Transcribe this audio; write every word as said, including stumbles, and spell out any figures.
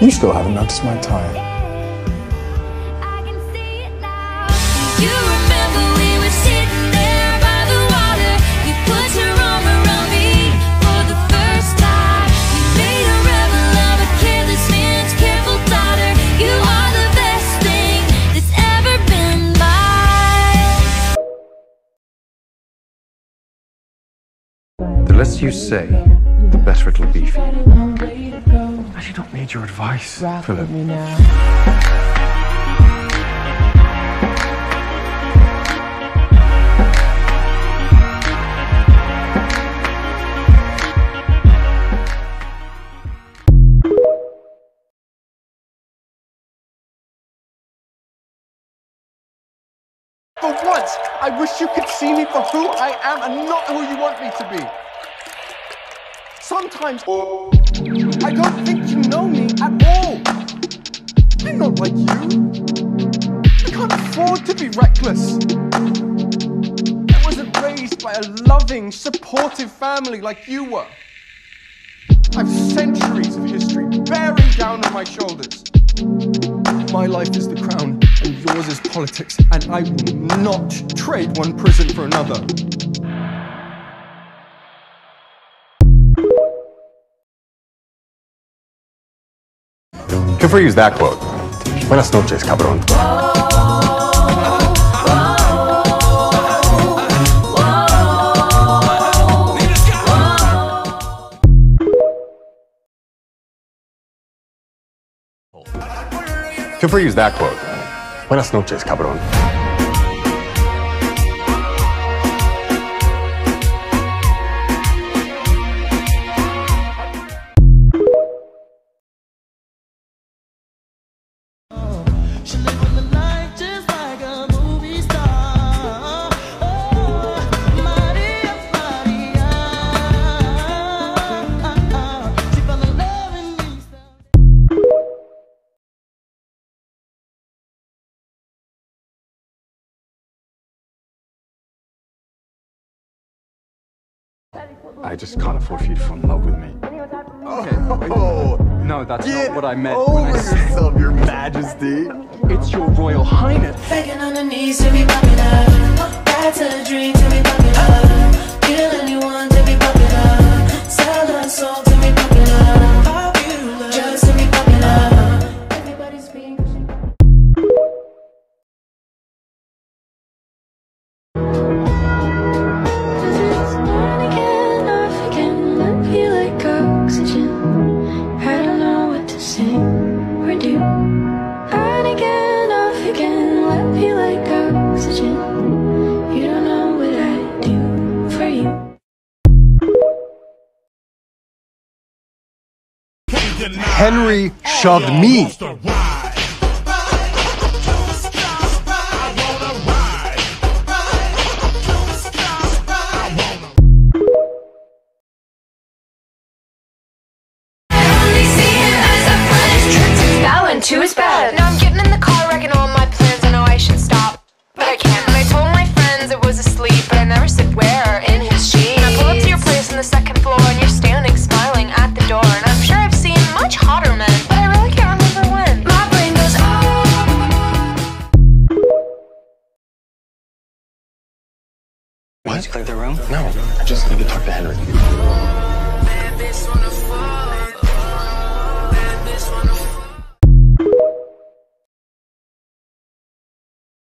You still haven't noticed my tie. The less you say, the better it'll be for you. I actually don't need your advice, Philip. For once, I wish you could see me for who I am and not who you want me to be. Sometimes, I don't think you know me at all. I'm not like you. I can't afford to be reckless. I wasn't raised by a loving, supportive family like you were. I've centuries of history bearing down on my shoulders. My life is the crown, and yours is politics, and I will not trade one prison for another. Good for you use that quote. Buenas noches, cabrón. Good for you use that quote. Buenas noches, cabrón. I just can't afford for you to fall in love with me. Oh, No, that's get not what I meant over when I said yourself, Your Majesty. it's your Royal Highness. Begging on the knees to be popular. That's a dream to be popular. Kill anyone to be popular. Sell a soul to be popular. Popular. Just to be popular. Everybody's being Henry shoved me. That one too is bad. Now I'm getting in the car, wrecking all my plans. I know I should stop, but I can't. And I told my friends it was asleep, but I never said where. In his sheet. And I pull up to your place on the second floor, and you're standing, smiling at the door. And I'm sure I've seen much hotter men, but I really can't remember when. My brain goes, What? Did you clear the room? No, I just need to talk to Henry.